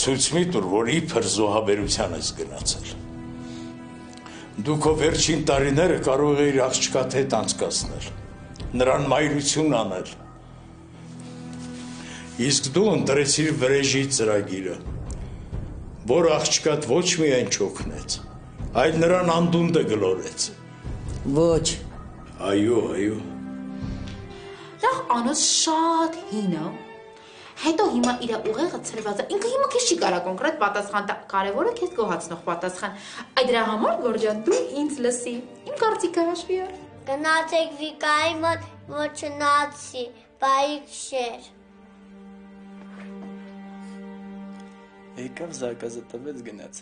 ցույց մի տուր, որ իբր զոհաբերության ես գնացել։ Դու քո վերջին տարիները կարող էիր աղջկադ հետ անցկացնել, նրան մայրություն անել։ Իսկ դու ընտրեցիր վրեժի ծրագիրը, որ աղջկադ ոչ միայն չօգնեց, այլ նրան անդունդը գլորեց։ Ոչ։ Այո, այո։ Լավ անոց շատ հին է։ Հետո հիմա իր ուղեղը ցրված է։ Ինքը հիմա քեզ չի կարող կոնկրետ պատասխան տա։ Կարևորը քեզ գոհացնող պատասխան։ Այդ դրա համար Գորջան դու ինձ լսի։ Իմ կարծիքը հաշվի առ։ Գնացեք Վիկայի մոտ, որ չնացի, բայիկ շեր։ Եկավ զարկազը տվեց գնաց։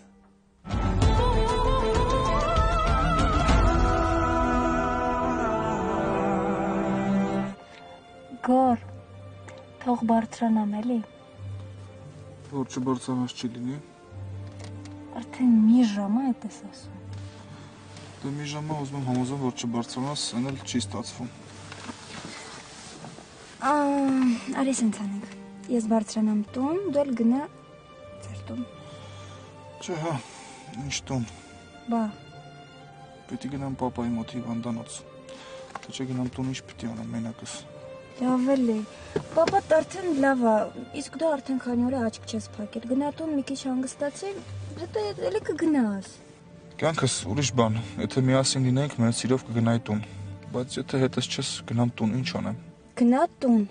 Գոր, թող բարձրանամ էլի։ Որ չբարձրանաս չի լինի։ Արդեն մի ժամ է այդպես ասում։ Դե մի ժամ ուզում եմ համոզեմ, որ չբարձրանաս, այն էլ չի ստացվում։ Արի սենց անենք։ Ես բարձրանամ տուն, դու էլ գնա ձեր տուն։ Չէ, հա, ինչ տուն։ Բա։ Պետք է գնամ պապայի մոտ հիվանդանոց։ Թե չէ գնամ տուն, ինչ պիտի անեմ մենակս։ Լավ էլի։ Պապատ արդեն լավ է, իսկ դու արդեն քանի օր է աչք չես փակել։ Գնա տուն մի քիչ հանգստացի, հետո էլի կգնաս։ Կյանքս ուրիշ բան, եթե միասին լինենք, մեր սիրով կգնայի տուն, բայց եթե հետս չես գնամ տուն, ինչ անեմ։ Գնա տուն։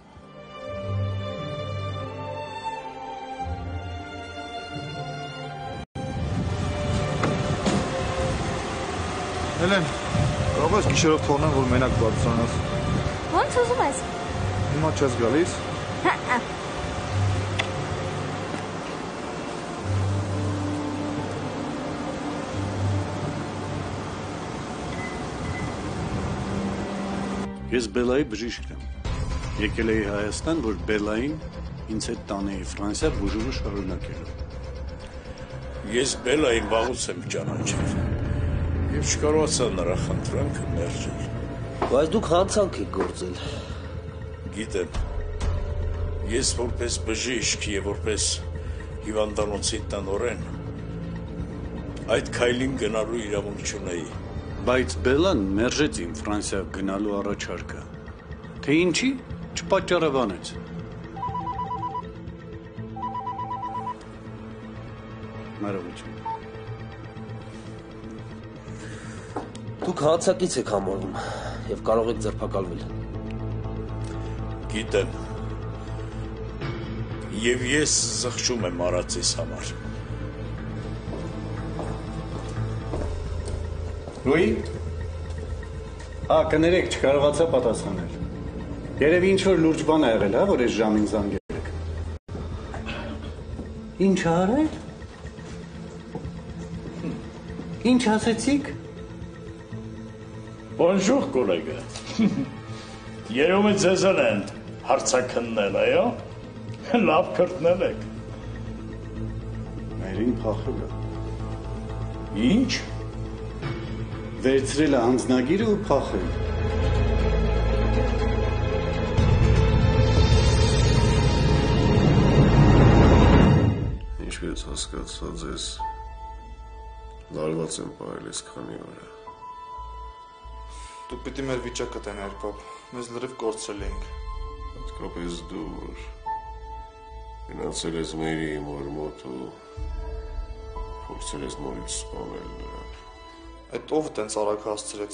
Հելեն, կարող ես գիշերով թողնեմ, որ մենակ բարձրանաս։ Ոնց ուզում ես։ Հիմա չես գալիս։ Ես Բելայի բժիշկն եմ։ Եկել էի Հայաստան, որ Բելային ինձ հետ տանեի Ֆրանսիա բուժումը շարունակելու։ Ես Բելային վաղուց եմ ճանաչել և չկարողացա նրա խնդրանքը մերժել։ Բայց դուք հանցանք եք գործել։ Գիտեմ, ես որպես բժիշկ և որպես հիվանդանոցի տնօրեն այդ քայլին գնալու իրավունք չունեի։ Բայց Բելան մերժեց իմ Ֆրանսիա գնալու առաջարկը, թե ինչի չպատճառաբանեց։ Մերովություն։ Դուք հանցակից եք համարում և կարող եք ձերբակալվել։ Գիտեմ, և ես զղջում եմ արածիս համար։ Լուի, կներեք, չկարողացա պատասխանել։ Երևի ինչ-որ լուրջ բան ա եղել, որ այս ժամին զանգել եք։ Ինչ արել։ Ինչ ասեցիք։ Bonjour, կոլեգա։ Երում է ձեզան են հարցաքննել, այո։ Լավ կրտնել եք։ Մերին փախել է։ Ինչ։ Վերցրել է անձնագիրը ու փախել։ Ինչպես հասկացա ձեզ, լարված եմ պահել այս քանի օր։ Դու պիտի մեր վիճակը տենայր, պապ, մեզ լրիվ կորցրել էինք։ Հատկապես դու, որ գնացել ես մերի իմ օր մոտ ու փորձել ես նորից սպանել նրան։ Այդ ով տենց արագ հասցրեց։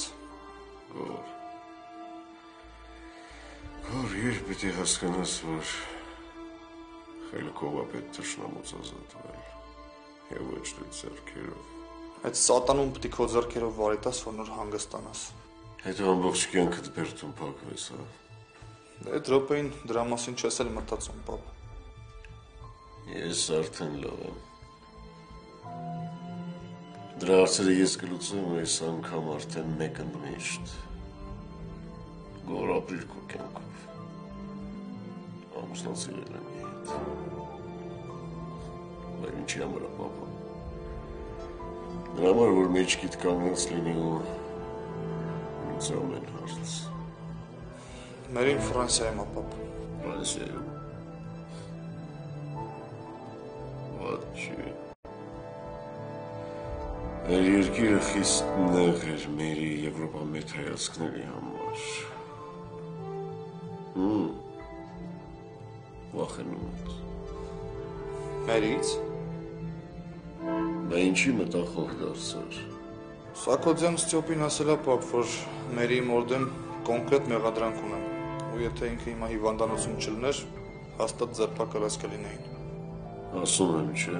Գոր, երբ պիտի հասկանաս, որ խելքով է պետք թշնամուց ազատվել և ոչ թե ձեռքերով։ Այդ սատանուն պիտի քո ձեռքերով վարի տաս, որ նոր հանգստանաս։ Հետո ամբողջ կյանքդ բերդում փակվես, հա։ Այդ րոպեին դրա մասին չես էլ մտածում, պապ։ Ես արդեն լավ եմ։ Դրա հարցերը ես կլուծեմ այս անգամ արդեն մեկ ընդմիշտ։ Գոր ապրիր քո կյանքով։ Ամուսնացել եմ հետ։ Բայց ինչի համար է, պապա։ Դրա համար, որ մեջքիդ կանգնած լինի ու ինձ ամեն հարց։ Մերին Ֆրանսիայում է, պապ։ Ֆրանսիայում։ What? Չի։ Մեր երկիրը խիստ նեղ էր մերի Եվրոպա մեծ հայացքների համար։ Վախենում ես։ Մերից։ Դա ինչի մտախոհ դարձար։ Սակոձյան Ստյոպին ասել է պապ, որ մերի մորդեմ կոնկրետ մեղադրանք ունեմ, ու եթե ինքը հիմա հիվանդանոցում չլներ, հաստատ ձերբակալած կլինեին։ Ասում եմ, չէ։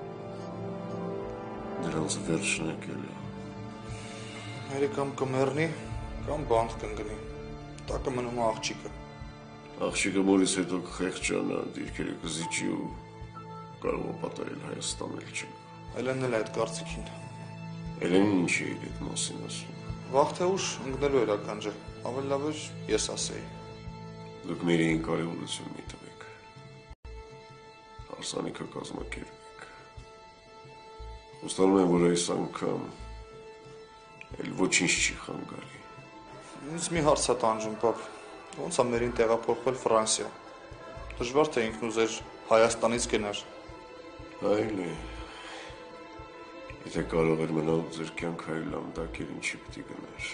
Դրանց վերջն եկել է։ Մերի կամ կմեռնի, կամ բանտ կընկնի։ Դա կմնում է աղջիկը։ Աղջիկը մորից հետո կխեղճանա, դիրքերը կզիջի ու կարող է պատահել Հայաստանել չի։ Էլենն էլ այդ կարծիքին։ Էլենին ինչի է այդ մասին ասում։ Վաղ թե ուշ ընկնելու էր ականջը, ավելի լավ էր ես ասեի։ Դուք մերին կարևորություն մի տվեք։ Հարսանիքը կազմակերպեք։ Ուստանում եմ, որ այս անգամ էլ ոչինչ չի խանգարի։ Ինձ մի հարց է տանջում, պապ։ Ոնց է մերին տեղափոխվել Ֆրանսիա։ Դժվար թե ինքն ուզեր Հայաստանից գնար։ Այլ է։ Եթե կարող էր մնալ ձեր կյանքը այլ ամդակեր ինչի պիտի գնար։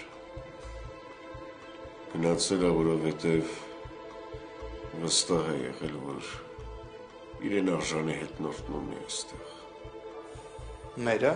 Գնացել է, որովհետև վստահ է եղել, որ իրեն արժանի հետնորդն ունի այստեղ։ Մերը։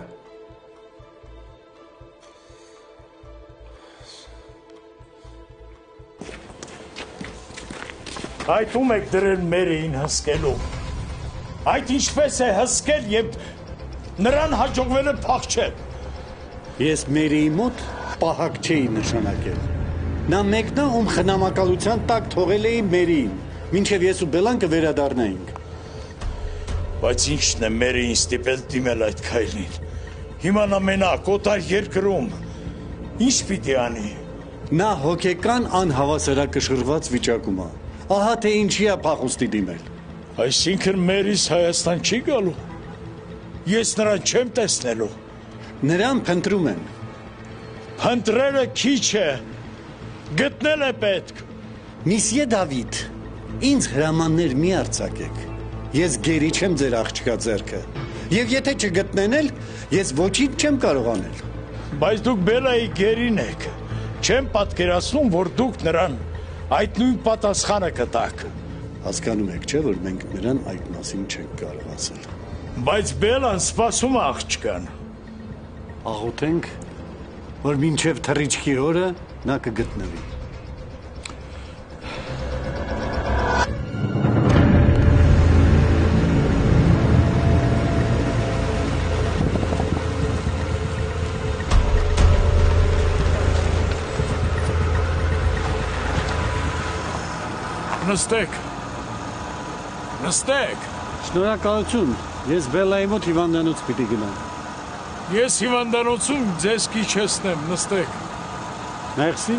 Այդ ում եք դրել մերին հսկելու։ Այդ ինչպես է հսկել և նրան հաջողվել է փախչել։ Ես մերիի մոտ պահակ չէի նշանակել։ Նա մեկն է, ում խնամակալության տակ թողել էի մերիին, մինչև ես ու Բելան կվերադառնայինք։ Բայց ինչն է մերին ստիպել դիմել այդ քայլին։ Հիմա նա մենակ օտար երկրում։ Ինչ պիտի անի։ Նա հոգեկան անհավասարակշռված վիճակում է։ Ահա թե ինչի է փախուստի դիմել։ Այսինքն մերիս Հայաստան չի գալու։ Ես նրան չեմ տեսնելու։ Նրան փնտրում են։ Փնտրելը քիչ է։ Գտնել է պետք։ Միսիե Դավիթ, ինձ հրամաններ մի արձակեք։ Ես գերի չեմ ձեր աղջկա ձեռքը։ Եվ եթե չգտնեն էլ, ես ոչինչ չեմ կարող անել։ Բայց դուք Բելայի գերին եք։ Չեմ պատկերացնում, որ դուք նրան այդ նույն պատասխանը կտաք։ Հասկանում եք, չէ, որ մենք նրան այդ մասին չենք կարող ասել։ Բայց Բելան սպասում է աղջկան։ Աղոթենք, որ մինչև թռիչքի օրը նա կգտնվի։ Նստեք։ Նստեք։ Շնորհակալություն, ես Բելայի մոտ հիվանդանոց պիտի գնամ։ Ես հիվանդանոցում ձեզ կիչեցնեմ, նստեք։ Մերսի։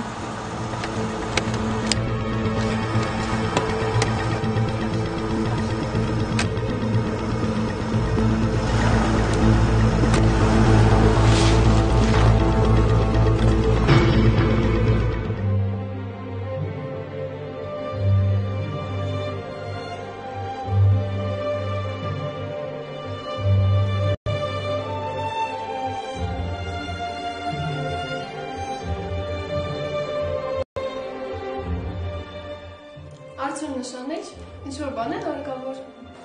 Արդյոք նշաներ, ինչ-որ բան են հարկավոր։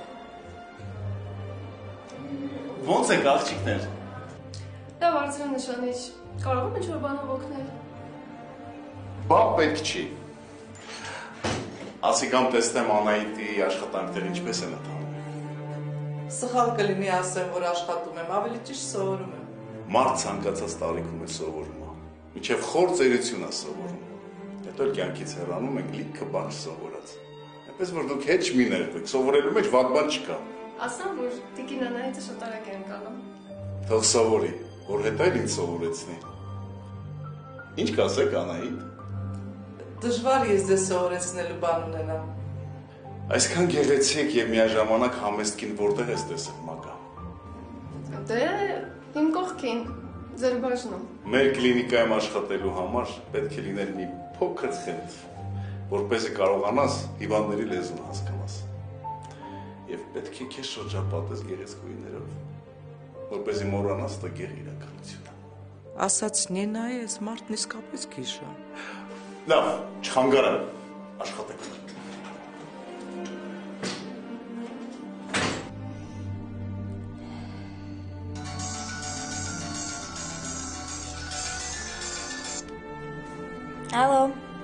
Ոնց եք աղջիկներ։ Լավ արդյոք նշաներ, կարող եմ ինչ-որ բանով օգնել։ Բան պետք չի։ Ասի կամ տեսնեմ Անահիտի աշխատանքները ինչպես են ընթանում։ Սխալ կլինի ասեմ, որ աշխատում եմ, ավելի ճիշտ սովորում եմ։ Մարդ ցանկացած տարիքում է սովորում։ Մինչև խոր ծերություն է սովորում։ Հետո կյանքից հեռանում ենք լիքը բան սովորած։ Այնպես որ դուք հետ մի ներվեք, սովորելու մեջ վատ բան չկա։ Ասամ, որ տիկին Անահիտը շատ արագ է ընկալում։ Թող սովորի, որ հետո էլ ինձ սովորեցնի։ Ինչ կասեք Անահիտ։ Դժվար ես ձեզ սովորեցնելու բան ունենամ։ Այսքան գեղեցիկ եւ միաժամանակ համեստ կին որտեղ ես տեսել մագա։ Դե իմ կողքին, ձեր բաժնում։ Մեր կլինիկայում աշխատելու համար պետք է լիներ մի փոքր խենթ, որպեսզի կարողանաս հիվանդների լեզուն հասկանաս։ Եվ պետք է քեզ շրջապատես գեղեցկուիներով, որպեսզի մոռանաս տգեղ իրականությունը։ Ասաց Նինա է, այս մարդն իսկապես գիժ է։ Լավ, չխանգարեմ, աշխատեք։ Ալո։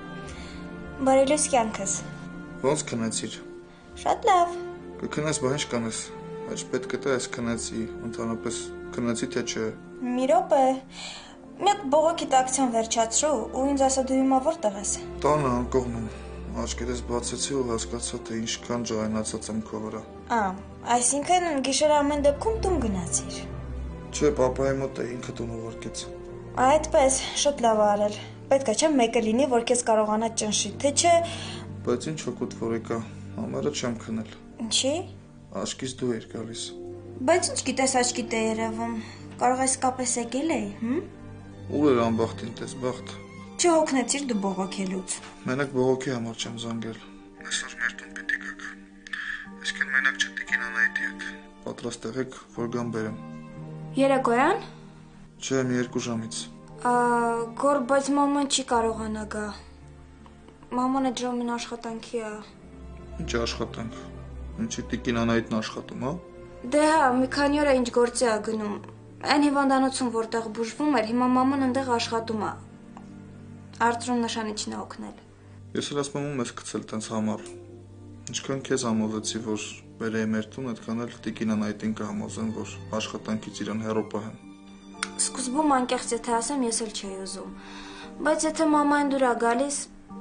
Բարելույս կյանքս։ Ոնց քնեցիր։ Շատ լավ։ Կքնես, բա ինչ կանես։ Բայց պետք է դա ես քնեցի, ընդհանրապես քնեցի թե չէ։ Մի րոպե։ Մեկ բողոքի տակցիան վերջացրու ու ինձ ասա դու հիմա որտեղ ես։ Տանը անկողնում։ Աչքերս բացեցի ու հասկացա, թե ինչքան ջղայնացած եմ քո վրա։ Այսինքն գիշեր ամեն դեպքում տուն գնացիր։ Չէ, պապայի մոտ է, ինքը տուն ուղարկեց։ Այդպես, շատ լավ արել։ Պետք է չէ մեկը լինի, որ քեզ կարողանա ճնշի, թե չէ։ Բայց ինչ հոգուտ որ եկա, համարը չեմ քնել։ Ինչի։ Աչքից դու էր գալիս։ Բայց ինչ գիտես աչքիդ է երևում։ Կարող ես կապես եկել էի, Ուր էր անբախտին տես բախտ։ Չհոգնեցիր դու բողոքելուց։ Մենակ բողոքի համար չեմ զանգել։ Այսօր մեր տուն պիտի գաք։ Այսքան մենակ չտիկին անայդի հետ։ Պատրաստ եղեք, որ գամ բերեմ։ Երեկոյան։ Չէ, մի 2 ժամից։ Գոր, բայց մաման չի կարողանա գա։ Մաման այդ ժամին աշխատանքի է։ Ինչ աշխատանք։ Ինչի տիկին անայդն աշխատում, հա։ Դե հա, մի քանի օր է ինչ գործի է գնում։ Այն հիվանդանոցում որտեղ բուժվում էր, հիմա մաման այնտեղ աշխատում է։ Արծրում նշանիչն է օգնել։ Ես էլ ասում եմ ես գցել տենց համար։ Ինչքան քեզ համոզեցի, որ բերեի մեր տուն, այդքան էլ տիկին անայդին կհամոզեն, որ աշխատանքից իրան հեռու պահեն։ Սկզբում անկեղծ եթե ասեմ, ես էլ չէի ուզում։ Բայց եթե մամային դուր է գալիս,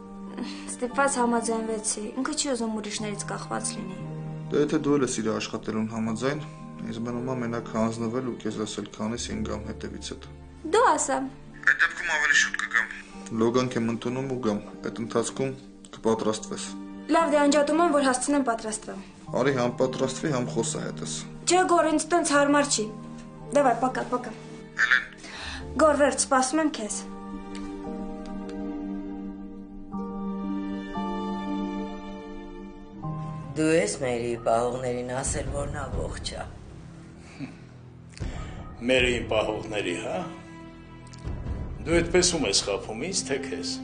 ստիպված համաձայնվեցի։ Ինքը չի ուզում ուրիշներից կախված լինի։ Դե եթե դու էլ ես իր աշխատելուն համաձայն, ես մնում եմ մենակ հանձնվել ու քեզ ասել քանես ինգամ հետևիցդ։ Դու ասա։ Այդ դեպքում ավելի շուտ կգամ։ Լոգանք եմ ընդունում ու գամ։ Այդ ընթացքում կպատրաստվես։ Լավ, դե անջատում եմ, որ հասցնեմ պատրաստվեմ։ Արի համ պատրաստվի, համ խոսա հետս։ Չէ, Գոր, ինձ տենց հարմար չի։ Դավայ, պակա։ Գոր, վերջ, սպասում եմ քեզ։ Դու ես Մերի պահողներին ասել, որ նա ողջ է։ Մերի պահողների, հա։ Դու այդպես ում ես խափում ինձ, թե քեզ։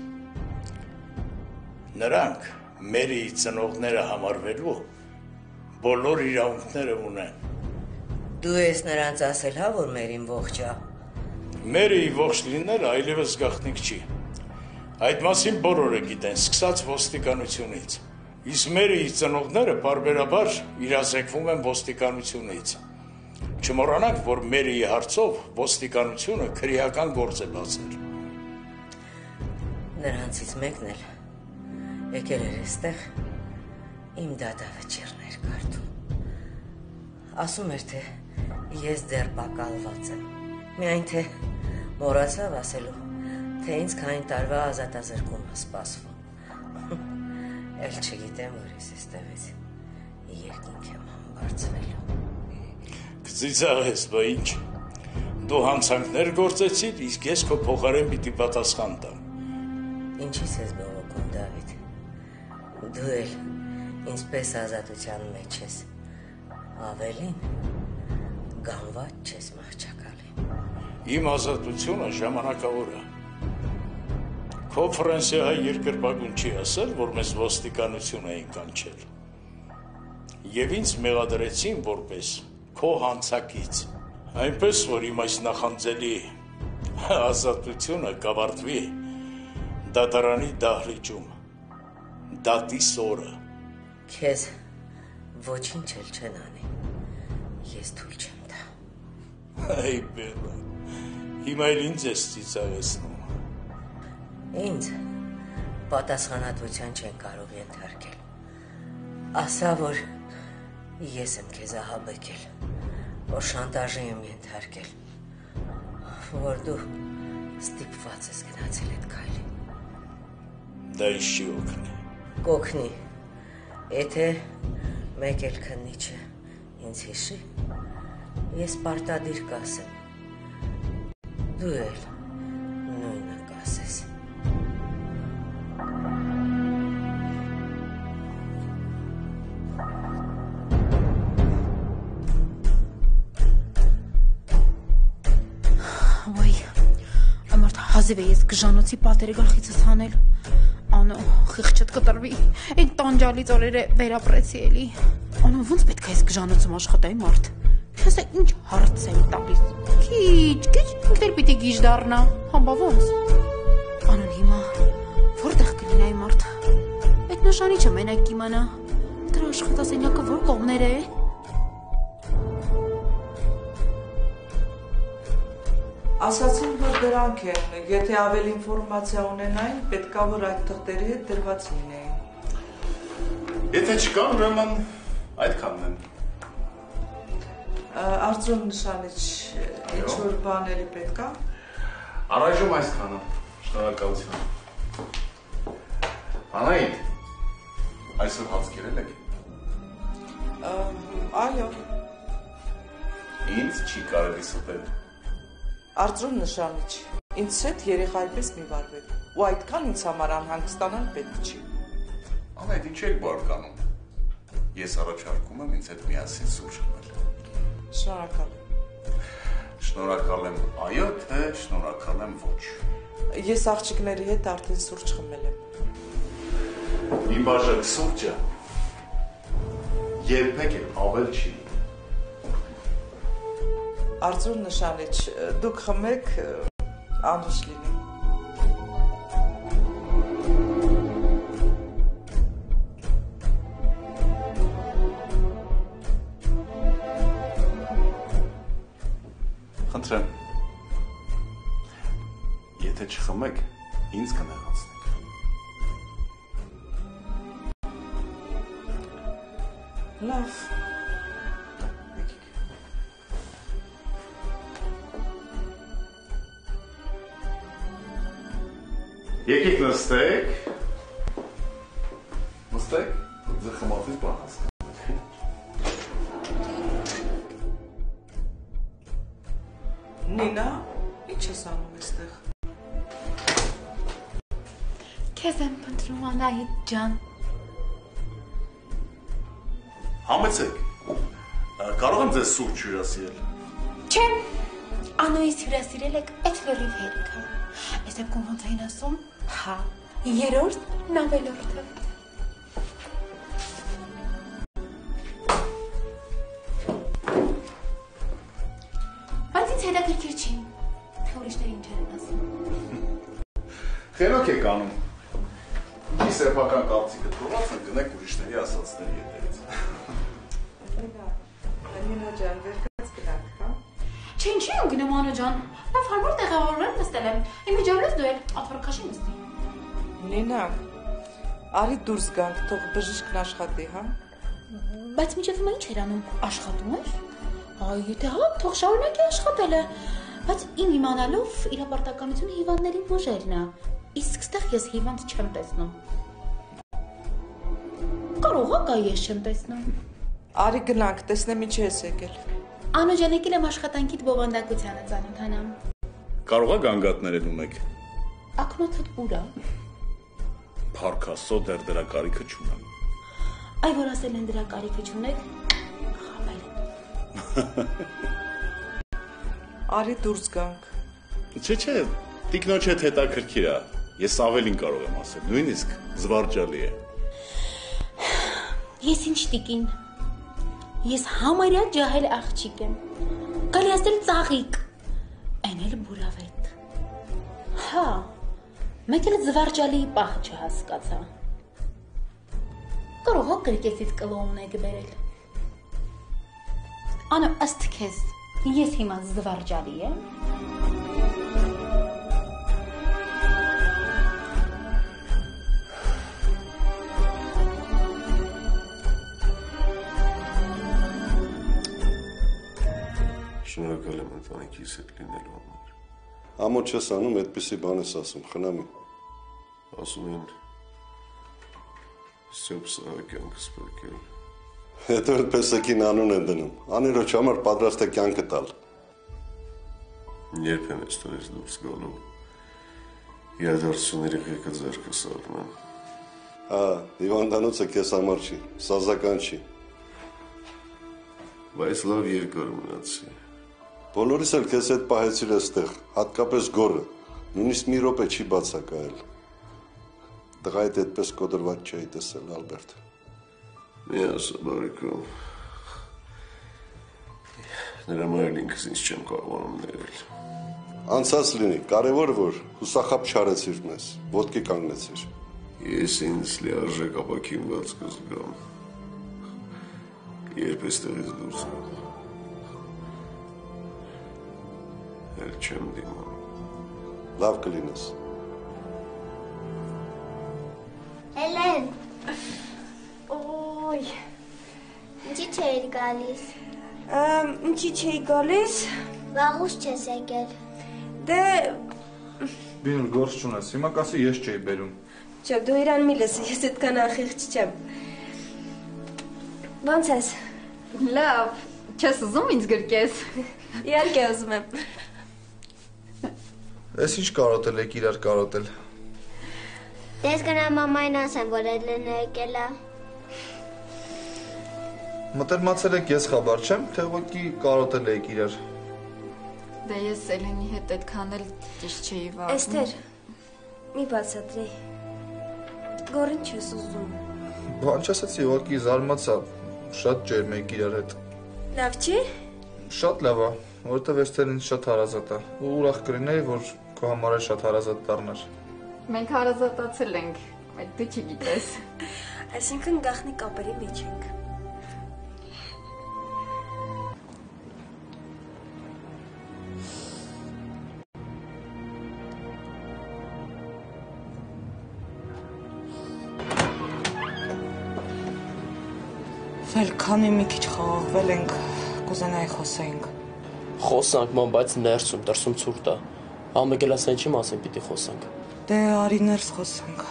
Նրանք Մերի ծնողները համարվելու բոլոր իրավունքները ունեն։ Դու ես նրանց ասել, հա, որ Մերին ողջ է։ Մերիի ողջ լինելը այլևս գաղտնիք չի։ Այդ մասին բոլորը գիտեն, սկսած ոստիկանությունից։ Իսկ Մերիի ծնողները պարբերաբար իրազեկվում են ոստիկանությունից։ Չմոռանանք, որ Մերիի հարցով ոստիկանությունը քրեական գործ է բացել։ Նրանցից մեկն էլ եկել էր այստեղ իմ դատավճիռներ կարդում։ Ասում էր, թե ես դեռ բակալված եմ։ Միայն թե մոռացավ ասելու, թե ինձ քանի տարվա ազատազրկում է սպասվում։ Էլ չգիտեմ, որ ես այստեղից երկինք եմ համբարձվելու։ Կծիծաղես, բա ինչ։ Դու հանցանքներ գործեցիր, իսկ ես քո փոխարեն պիտի պատասխան տամ։ Ինչի՞ս ես բողոքում, Դավիթ։ Դու էլ ինձպես ազատության մեջ ես։ Ավելին, գանված չես մահճակալին։ Իմ ազատությունը ժամանակավոր է։ Քո Ֆրանսիայի երկրպագուն չի ասել, որ մեզ ոստիկանություն էին կանչել։ Եվ ինձ մեղադրեցին որպես քո հանցակից։ Այնպես, որ իմ այս նախանձելի ազատությունը կավարտվի դատարանի դահլիճում, դատիս օրը։ Քեզ ոչինչ էլ չեն անի, ես թույլ չեմ տա։ Այ բելա, հիմա էլ ինձ ես ծիծաղեցնում։ Ինձ պատասխանատվության չեն կարող ենթարկել։ Ասա, որ ես եմ քեզ ահաբեկել, որ շանտաժի եմ ենթարկել, որ դու ստիպված ես գնացել այդ քայլին։ Դա ինչ չի օգնի։ Կօգնի, եթե մեկ էլ քննիչը ինձ հիշի, ես պարտադիր կասեմ, դու էլ նույնը կասես։ Հազիվ է ես գժանոցի պատերը գլխիցս հանել։ Անո, խիղճդ կտրվի։ Այդ տանջալից օրերը վերապրեցի էլի։ Անո, ոնց պետք է ես գժանոցում աշխատայի մարդ։ Քեզ ինչ հարց եմ տալիս։ Քիչ, ինքներ պիտի գիժ դառնա։ Համբա ոնց։ Անոն հիմա որտեղ կլինի այն մարդ։ Այդ նշանի չմենակ կիմանա։ Դրա աշխատասենյակը որ կողմներ է։ Ասացին, որ դրանք են, եթե ավելի ինֆորմացիա ունենային, պետքա որ այդ թղթերի հետ դրված լինեին։ Եթե չկան, ուրեմն այդքանն են։ Արձոն նշանիչ, ինչ-որ բան էլի պետքա։ Առայժմ այսքանը, շնորհակալություն։ Անահիտ, այսօր հաց կերել եք։ Այո։ Ինձ չի կարելի ստել։ Արձոն նշանիչ, ինձ հետ երեխայի պես մի վարվեք, ու այդքան ինձ համար անհանգստանալ պետք չի։ Անահիտ, ինչ եք բարկանում։ Ես առաջարկում եմ ինձ հետ միասին սուրճ խմել։ Շնորհակալ եմ։ Շնորհակալ եմ այո, թե շնորհակալ եմ ոչ։ Ես աղջիկների հետ արդեն սուրճ խմել եմ։ Իմ բաժակ սուրճը երբեք էլ ավել չի։ Արձոն նշանիչ, դուք խմեք, անհիշ լինի։ Խնդրեմ, եթե չխմեք, ինձ կնեղացնեք։ Լավ։ Եկեք նստեք, ձեր խմածից բան հասկանաք։ Նինա, ինչ ես անում էստեղ։ Քեզ եմ փնտրում Անահիտ ջան։ Համեցեք, կարող եմ ձեզ սուրճ հյուրասիրել։ Չէ, Անոյից հյուրասիրել եք այդ լրիվ հերիքը։ Ես եմ ոնց էին ասում, հա, երրորդ, նավելորդը։ Բայց ինձ հետաքրքիր չի, թե ուրիշները ինչ են ասում։ Խելոք եք անում։ Ինչի սեփական կարծիքը թողած են գնեք ուրիշների ասածների հետևից։ Նինա ջան, վերկաց գնանք, հա։ Չէ, ինչի եմ գնում Անո ջան, լավ հարմար տեղավորվել նստել եմ, իմ միջավայրից դու էլ աթոռքաշի նստի։ Նինա, արի դուրս գանք, թող բժիշկն աշխատի, հա։ Բայց միջև հիմա ինչ էր անում, աշխատում էր։ Այ եթե հա, թող շարունակի աշխատելը, բայց իմ իմանալով իր ապարտականությունը հիվանդների բուժերն է, իսկ ստեղ ես հիվանդ չեմ տեսնում։ Կարող է կա ես չեմ տեսնում։ Արի գնանք, տեսնեմ ինչ ես եկել։ Անո ջան, եկել եմ աշխատանքիդ բովանդակությանը ծանոթանամ։ Կարող է գանգատներ ունեք։ Ակնոցդ ուր է։ Փառք Աստծո, դեռ դրա կարիքը չունեմ։ Այ որ ասել են դրա կարիքը չունեք, խաբել են։ Արի դուրս գանք։ Չէ, տիկնոջ հետ հետաքրքիր է։ Ես ավելին կարող եմ ասել, նույնիսկ զվարճալի է։ Ես ինչ տիկին։ Ես համարյա ջահել աղջիկ եմ։ Կարելի ասել ծաղիկ։ Այն էլ բուրավետ։ Հա, մեկ էլ զվարճալի պահ չհասկացա։ Կարող է կրկեսից կլոուն եք բերել։ Անո, ըստ քեզ, ես հիմա զվարճալի եմ։ Շնորհակալ եմ ընտանիքիս հետ լինելու համար։ Ամոթ չես անում, այդպիսի բան ես ասում, խնամի։ Ասում են Սյոփ Սահակյանքը սպրկել։ Հետո էլ պեսակին անուն են դնում, անիրոջ համար պատրաստ է կյանքը տալ։ Երբ եմ այստեղից դուրս գալու, իրադարձությունների ղեկը ձեռքս առնեմ։ Հա, հիվանդանոցը քեզ համար չի, սազական չի։ Բայց լավ երկար մնացի։ Բոլորիս էլ քեզ հետ պահեցիր այստեղ, հատկապես գորը, Նույնիսկ մի րոպե չի բացակայել։ Տղայդ այդպես կոտրված չէի տեսել, Ալբերտ։ Մի ասա, բարեկամ։ Նրա մայր ինքս ինձ չեմ կարողանում ներել։ Անցած լինի, կարևորը որ հուսախապ չարեցիր մեզ, ոտքի կանգնեցիր։ Ես ինձ լիարժեք ապաքինված կզգամ։ Երբ էստեղից դուրս գամ։ Էլ չեմ դիմանում։ Լավ կլինես։ Հելեն։ Ոյ։ Ինչի չէիր գալիս։ Ինչի չէի գալիս։ Վաղուց չես եկել։ Դե Բինուր գործ չունես, հիմա կասի ես չէի բերում։ Չէ, դու իրան մի լսի, ես այդքան ախիղճ չեմ։ Ոնց ես։ Լավ, չես ուզում ինձ գրկես։ Իհարկե ուզում եմ։ Էս ինչ կարոտել եք իրար կարոտել։ Ես գնամ մամային ասեմ, որ Էլենը եկել է։ Մտերմացել եք ես խաբար չեմ, թե ուղղակի կարոտել եք իրար։ Դե ես Էլենի հետ այդքան էլ ճիշտ չէի վարվում։ Էստեր, մի բացատրի։ Գորին չես ուզում։ Բան չասեցի, ուղղակի զարմացա, շատ ջերմ եք իրար հետ։ Լավ չի։ Շատ լավ է, որովհետև Էստեր ինձ շատ հարազատ է։ Ու ուրախ կլինեի, որ քո համար էլ շատ հարազատ դառնար։ Մենք հարազատացել ենք, բայց դու չգիտես։ Այսինքն գաղտնի կապերի մեջ ենք։ Վել քանի մի քիչ խաղաղվել ենք, կուզենայի խոսեինք։ Խոսանք, ման, բայց ներսում, դրսում ցուրտ է։ Ամեկ էլ ասեն չի մասին պիտի խոսանք։ Դե արի ներս խոսենք։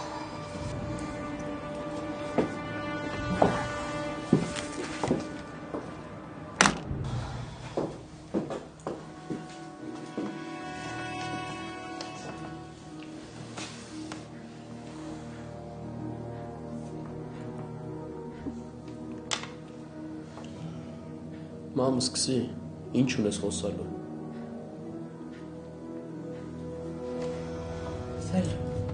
Մամ, սկսի, ինչ ունես խոսալու։ Վել,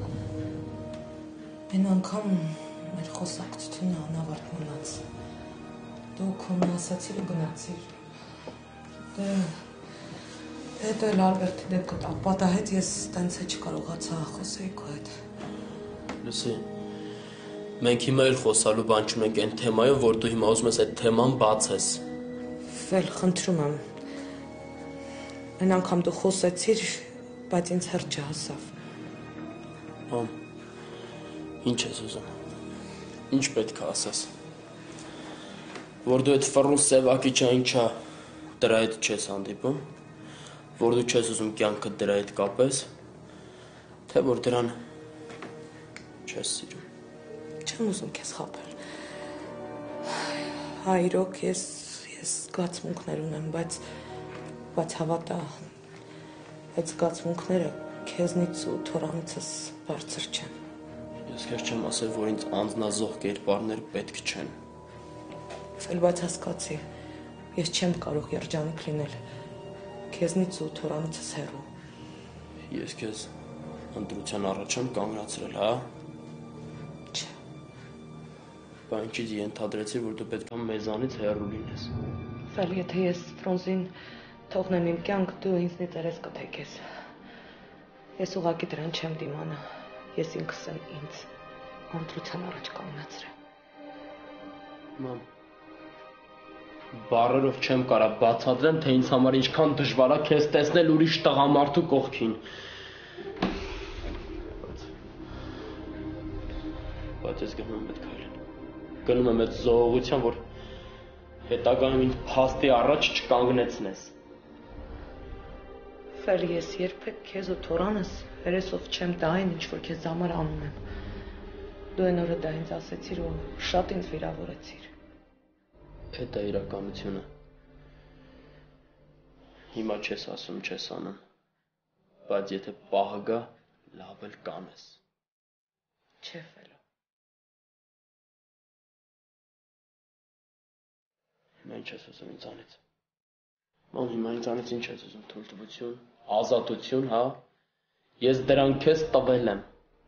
այն անգամ մեր խոսակցությունը անավարտ մնաց։ Դու քոնը ասացիր ու գնացիր։ Դե հետո էլ Ալբերտի դեպքը պատահեց, ես տենց է չկարողացա խոսեի քո հետ։ Լսի, մենք հիմա էլ խոսալու բան չունենք այն թեմայով, որ դու հիմա ուզում ես այդ թեման բացես։ Վել, խնդրում եմ։ Այն անգամ դու խոսեցիր, բայց ինձ հերթ չհասավ։ Մամ, ինչ ես ուզում։ Ինչ պետք է ասես։ Որ դու այդ ֆռուն սևակի ճանչա դրա հետ չես հանդիպում, որ դու չես ուզում կյանքդ դրա հետ կապես, թե որ դրան չես սիրում։ Չեմ ուզում քեզ խաբել։ Հայ, իրոք ես զգացմունքներ ունեմ, բայց հավատա, այդ զգացմունքները քեզնից ու թորանիցս բարձր չեն։ Ես քեզ չեմ ասել, որ ինձ անձնազոհ կերպարներ պետք չեն։ Էլ բայց հասկացի, ես չեմ կարող երջանիկ լինել քեզնից ու թորանիցս հեռու։ Ես քեզ ընտրության առաջ եմ կանգնացրել, հա։ Չէ։ Բա ինչի՞ ենթադրեցի, որ դու պետք է մեզանից հեռու լինես։ Վել, եթե ես Ֆրունզին թողնեմ իմ կյանք, դու ինձնից երես կթեքես։ Ես ուղղակի դրան չեմ դիմանա։ Ես ինքս եմ ինձ ընտրության առաջ կանգնացրել։ Մամ, բառերով չեմ կարա բացատրեմ, թե ինձ համար ինչքան դժվար է քեզ տեսնել ուրիշ տղամարդու կողքին։ Բայց ես գնում եմ այդ քայլին։ Գնում եմ այդ զողողության, որ հետագայում ինձ փաստի առաջ չկանգնեցնես։ Վել, ես երբեք քեզ ու թորանս հերեսով չեմ տա այն, ինչ որ քեզ համար անում եմ։ Դու այն օրը դա ինձ ասեցիր ու շատ ինձ վիրավորեցիր։ Էդ է իրականությունը։ Հիմա չես ասում, չես անում, բայց եթե պահը գա, լավ էլ կանես։ Չէ, Վել։ Հիմա ինչ ես ուզում ինձանից։ Ման հիմա ինձանից ինչ ես ուզում, թույլտվություն, ազատություն, հա։ Ես դրան քեզ տվել եմ։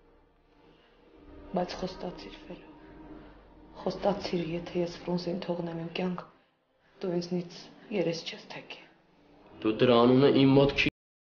Բայց խոստացիր Ֆելո։ Խոստացիր, եթե ես Ֆրունզին թողնեմ իմ կյանք, դու ինձնից երես չես թեքի։ Դու դրա անունը իմ մոտ չի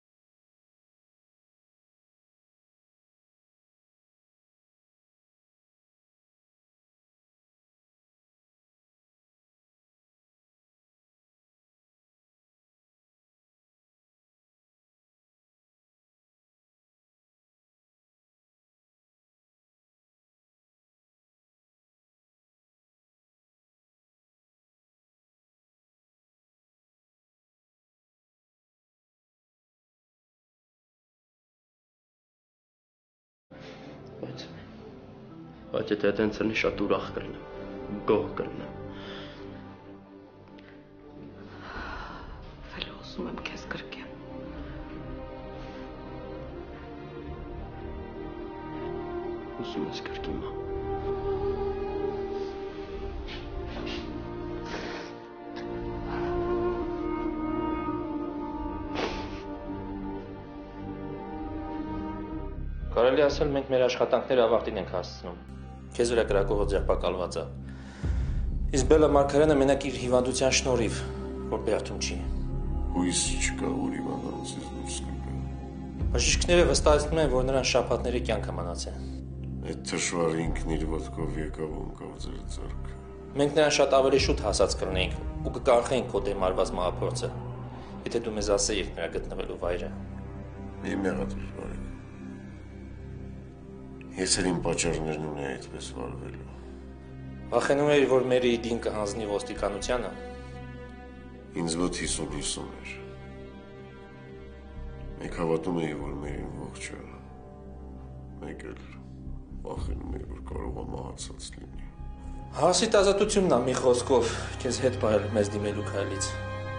Բայց եթե այդենց լինի շատ ուրախ կլինեմ, գոհ կլինեմ։ Ֆելո, ուզում եմ քեզ գրկեմ։ Ուզում ես գրկիմ։ Կարելի ասել մենք մեր աշխատանքները ավարտին ենք հասցնում։ Քեզ վրա կրակողը ձերբակալված է։ Իսկ Բելլա Մարգարյանը մենակ իր հիվանդության շնորհիվ, որ բերդում չի։ Հույս չկա, որ հիվանդանոցից դուրս կգա։ Բժիշկները վստահեցնում են, որ նրան շաբաթների կյանքը մնացել։ Այդ թշվառ ինքն իր ոտքով եկավ ու ընկավ ձեր ձեռքը։ Մենք նրան շատ ավելի շուտ հասած կլինեինք ու կկարողեինք քո դեմ արված մահափորձը, եթե դու մեզ ասեիր նրա գտնվելու վայրը։ Մի մեղադիր բարի։ Ես էլ իմ պատճառներն ունեի այդպես վարվելու։ Վախենում էի, որ մեր իդին կհանձնի ոստիկանությանը։ Ինձ մոտ 50-50 էր։ Մեկ հավատում էի, որ մերին ողջ է։ Մեկ էլ վախենում էի, որ կարող է մահացած լինի։ Հասիտ ազատությունն է մի խոսքով քեզ հետ բարել մեզ դիմելու քայլից։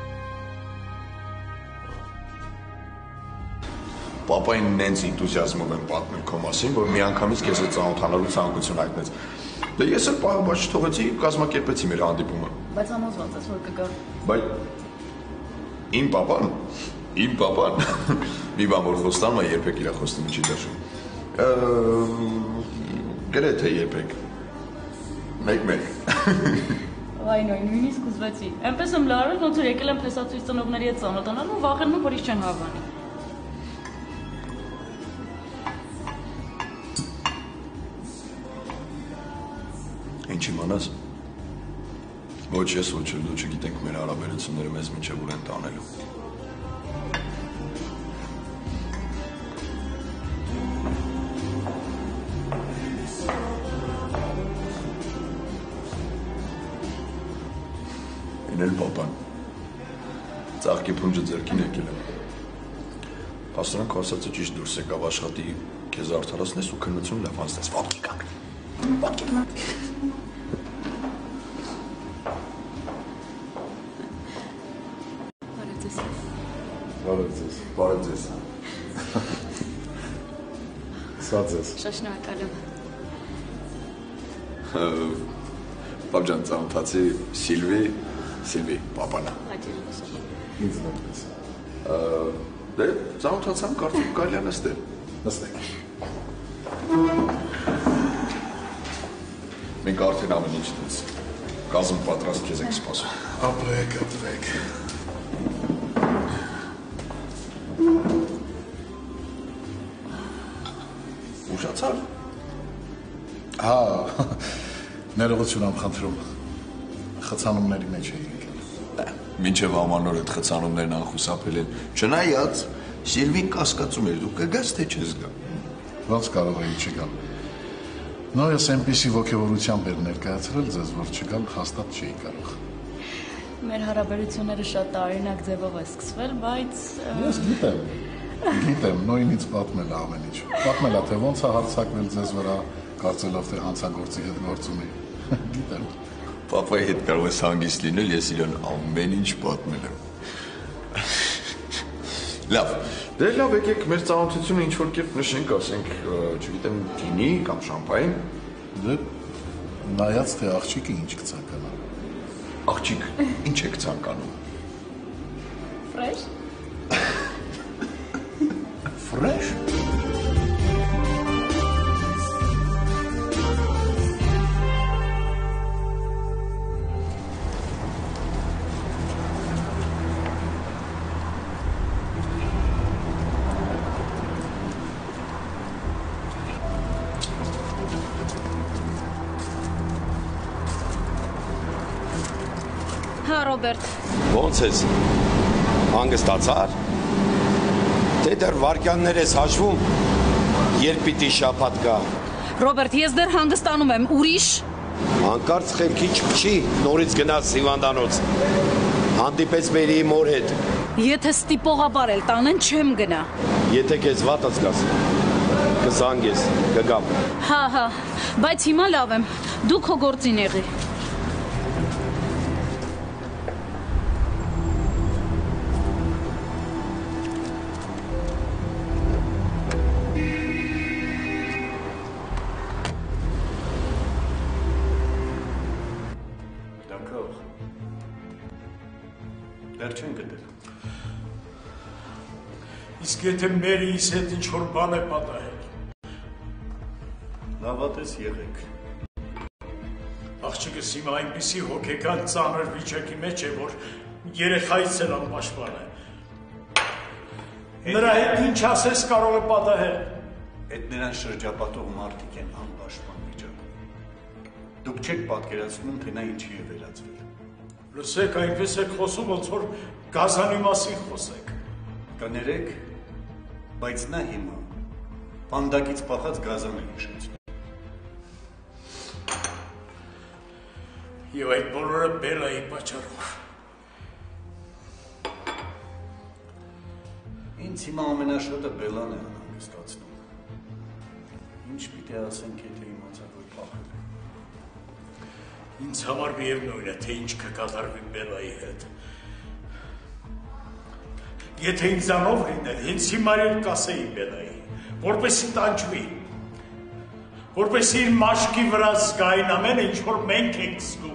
Պապային նենց ինտուզիազմով եմ պատմել քո մասին, որ մի անգամից քեզ հետ ծանոթանալու ցանկություն հայտնեց։ Դե ես էլ պահաբաց չթողեցի, կազմակերպեցի մեր հանդիպումը։ Բայց համոզված ես, որ կգա։ Բայց իմ պապան մի բան որ խոստանում է երբեք իր խոստումը չի դաշում։ Գրեթե երբեք։ Մեկ։ Այն նույնիսկ ուզվեցի։ Այնպես եմ լարել, ոնց որ եկել եմ փեսացույց ծնողների հետ ծանոթանալու, վախենում եմ, որ ինչ չեն հավանի։ Ինչ իմանաս։ Ոչ ես, ոչ էլ դու չգիտենք մեր հարաբերությունները մեզ մինչև ուր են տանելու։ Են էլ պապան։ Ծաղկի փունջը ձեռքին եկել եմ։ Պաստորանք ասացը ճիշտ դուրս եկավ աշխատի, քեզ արդարացնես ու քննություն լավ անցնես, ոտքի կանգնի։ Բարև ձեզ։ Սա ձեզ։ Շատ շնորհակալ եմ։ Պապ ջան, ծանոթացի Սիլվի, պապանա։ Ինձ նույնպես։ Դե, ծանոթացանք, կարծում կարելի է նստել։ Նստենք։ Մենք արդեն ամեն ինչ դից կազմ պատրաստ քեզ ենք սպասում։ Ապրեք։ Ուշացար։ Հա, ներողություն եմ խնդրում։ Խցանումների մեջ էի եկել։ Մինչև ամանոր այդ խցանումներն անխուսափել են։ Չնայած Սիլվին կասկածում էր, դու կգաս թե չես գա։ Ոնց կարող էի չգալ։ Նո, ես այնպիսի ոգևորությամբ էր ներկայացրել ձեզ, որ չգալ հաստատ չէի կարող։ Մեր հարաբերությունները շատ տարօրինակ ձևով է սկսվել, բայց Ես գիտեմ, նույնից պատմել է ամեն ինչ։ Պատմել է, թե ոնց է հարձակվել ձեզ վրա, կարծելով, թե հանցագործի հետ գործ ունի։ Գիտեմ։ Պապայի հետ կարող ես հանգիստ լինել, ես իրան ամեն ինչ պատմել եմ։ Լավ, դե լավ եկեք մեր ծանոթությունը ինչ-որ կերպ նշենք, ասենք, չգիտեմ, գինի կամ շամպայն։ Դե նայած թե աղջիկը ինչ կցանկանա։ Աղջիկ, ինչ եք ցանկանում։ Ֆրեշ։ Fresh? Հա, Ռոբերտ։ Ոնց ես։ Հանգստացար։ Դե դեռ վարքյաններ ես հաշվում, երբ պիտի շաբաթ գա։ Ռոբերտ, ես դեռ հանգստանում եմ, ուրիշ։ Հանկարծ խելքի չփչի, նորից գնաց հիվանդանոց։ Հանդիպեց Մերիի մոր հետ։ Եթե ստիպողաբար էլ տանեն, չեմ գնա։ Եթե քեզ վատ ասկաս, կզանգես, կգամ։ Հա, բայց հիմա լավ եմ, դու քո գործին եղի։ Իսկ եթե Մերիիս հետ ինչ-որ բան է պատահել։ Լավատես եղեք։ Աղջիկս հիմա այնպիսի հոգեկան ծանր վիճակի մեջ է, որ երեխայից էլ անպաշտպան է։ Նրա հետ ինչ ասես կարող է պատահել։ Այդ նրան շրջապատող մարդիկ են անպաշտպան վիճակում։ Դուք չեք պատկերացնում, թե նա ինչի է վերածվել։ Լսեք, այնպես եք խոսում, ոնց որ գազանի մասին խոսեք։ Կներեք, բայց նա հիմա պանդակից պախած գազան է հիշեցնում։ Եվ այդ բոլորը Բելայի պատճառով։ Ինձ հիմա ամենաշատը Բելան է անհանգստացնում։ Ինչ պիտի ասենք, եթե իմացա, որ փախել է։ Ինձ համար միևնույն է, թե ինչ կկատարվի Բելայի հետ։ Եթե ինձանով լիներ, հենց հիմա էլ կասեի Բելայի, որպեսզի տանջվի, որպեսզի իր մաշկի վրա զգա այն ամենը, ինչ որ մենք ենք զգում։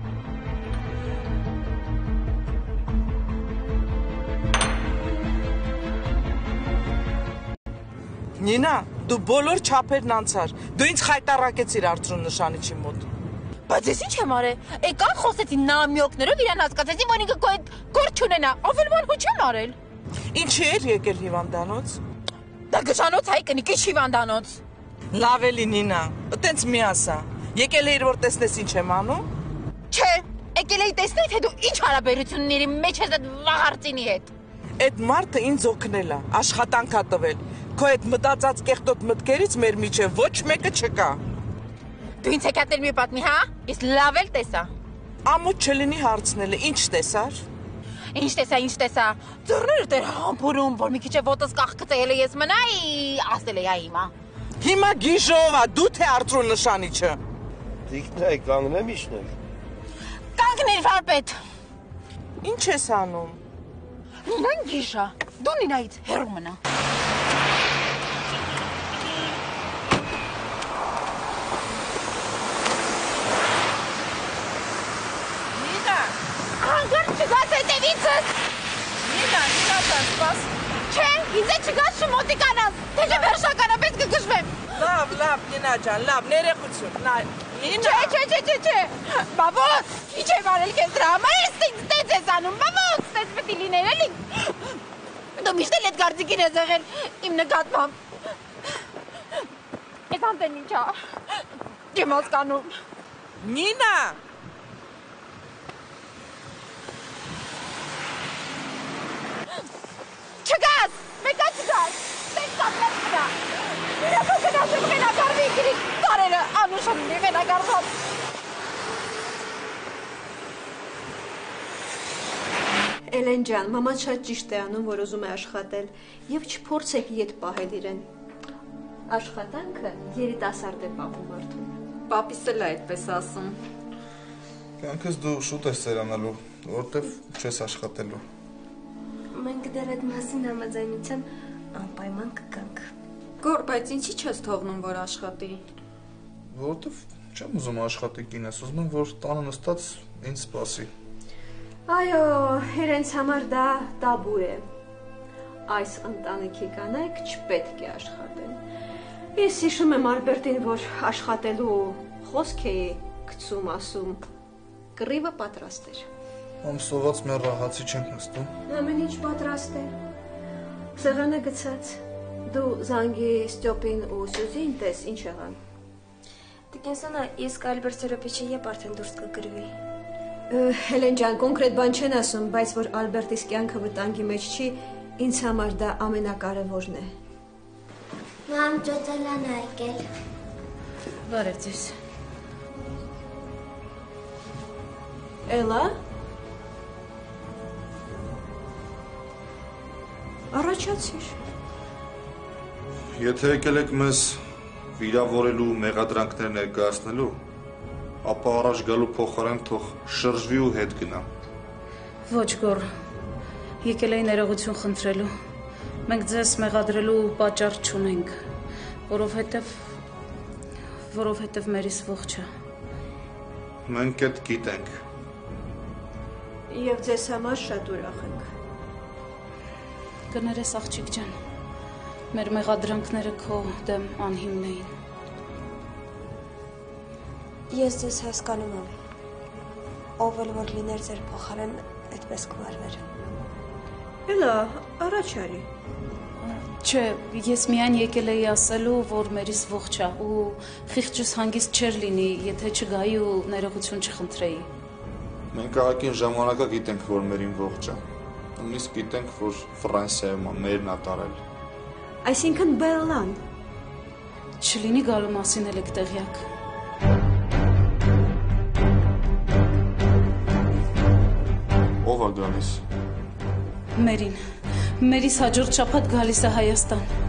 Նինա, դու բոլոր չափերն անցար։ Դու ինձ խայտառակեցիր Արծրուն նշանիչի մոտ։ Բայց ես ինչ եմ արել։ Եկան խոսեցին նամյոկներով, իրան հասկացեցին, որ ինքը քո հետ գործ չունենա, ավելման հո չեմ արել։ Ինչի էր եկել հիվանդանոց։ Դա գժանոց հայ կնիկ, ինչ հիվանդանոց։ Լավ էլի Նինա, այտենց մի ասա։ Եկել էիր որ տեսնես ինչ եմ անում։ Չէ, եկել էի տեսնել, թե դու ինչ հարաբերությունների մեջ ես այդ վաղարծինի հետ։ Այդ մարդը ինձ օգնել է, աշխատանք ա տվել։ Քո այդ մտածած կեղտոտ մտքերից մեր միջև ոչ մեկը չկա։ Դու ինձ եկատել մի պատմի, հա? Ես լավ էլ տեսա։ Ամոթ չլինի հարցնել է, ինչ տեսար։ Ինչ տեսա։ Ձեռները դեռ համբուրում, որ մի քիչ է ոտս կախկծել է ես մնայի, ասել է հիմա։ Հիմա գիժով ա, դու թե Արծրու նշանիչը։ Դիկնայ կանգնեմ իշնել։ Կանգներ վարպետ։ Ինչ ես անում։ Նինան գիժա, դու Նինայից հեռու մնա։ Հանգարտ չգաս հետևիցս։ Նինա, սան սպաս։ Չէ, ինձ է չգաս շմոտիկանաս, թե չէ վերջականապես կգժվեմ։ Լավ, Նինա ջան, լավ, ներեխություն։ Նինա։ Չէ։ Բաբոս, ինչ եմ արել քեզ դրա համար, ես ինձ տեց ես անում, բաբոս, տեց պետք է լիներ էլի։ Դու միշտ էլ այդ գարձիկին ես եղել իմ նկատմամբ։ Այս անտեն ինչա։ Չեմ հասկանում։ Նինա։ Չգաս, մեկա չգաս, տենց կապլած մնա։ Իրակո գնաս եմ խենագարվի իքրիկ տարերը անուշան մի խենագարված։ Էլեն ջան, մաման շատ ճիշտ է անում, որ ուզում է աշխատել և չփորձեք ետ պահել իրեն։ Աշխատանքը երիտասարդ է պահում մարդուն։ Պապիս էլ է այդպես ասում։ Կյանքս դու շուտ ես ծերանալու, որտեվ չես աշխատելու։ Մենք դեռ այդ մասին համաձայնության անպայման կգանք։ Գոր, բայց ինչի չես թողնում, որ աշխատի։ Որտեվ չեմ ուզում աշխատի կինս, ուզում եմ, որ տանը նստած ինձ սպասի։ Այո, իրենց համար դա տաբու է։ Այս ընտանիքի կանայք չպետք է աշխատեն։ Ես հիշում եմ Ալբերտին, որ աշխատելու խոսք էի գցում, ասում, կռիվը պատրաստ էր։ Ամսոված մեռահացի չենք նստում։ Ամեն ինչ պատրաստ է։ Սեղանը գցած։ Դու զանգի Ստյոպին ու Սյուզին տես ինչ եղան։ Տիկնեսանա, իսկ Ալբերտ Սերոպիչը երբ արդեն դուրս կգրվի։ Հելեն ջան, կոնկրետ բան չեն ասում, բայց որ Ալբերտիս կյանքը վտանգի մեջ չի, ինձ համար դա ամենակարևորն է։ Մամ, ջոծելան ա եկել։ Բարև ձեզ։ Էլա։ Առաջացիր։ Եթե եկել եք մեզ վիրավորելու մեղադրանքներ ներկայացնելու, ապա առաջ գալու փոխարեն թող շրջվի ու հետ գնա։ Ոչ գոր, եկել էի ներողություն խնդրելու, մենք ձեզ մեղադրելու պատճառ չունենք, որովհետև մերիս ողջ է։ Մենք էդ գիտենք։ Եվ ձեզ համար շատ ուրախ ենք։ Կներես աղջիկ ջան, մեր մեղադրանքները քո դեմ անհիմն էին։ Ես ձեզ հասկանում եմ, ով էլ որ լիներ ձեր փոխարեն, այդպես կվարվեր։ Էլա, առաջ արի։ Չէ, ես միայն եկել էի ասելու, որ մերիս ողջ է ու խիղճս հանգիստ չէր լինի, եթե չգայի ու ներողություն չխնդրեի։ Մենք ահագին ժամանակա գիտենք, որ մերին ողջ է։ Նույնիսկ գիտենք, որ Ֆրանսիայում է մերն ա տարել։ Այսինքն Բելլան։ Չլինի գալու մասին էլ եք տեղյակ։ Ով է գալիս։ Մերին։ Մերիս հաջորդ շաբաթ գալիս է Հայաստան։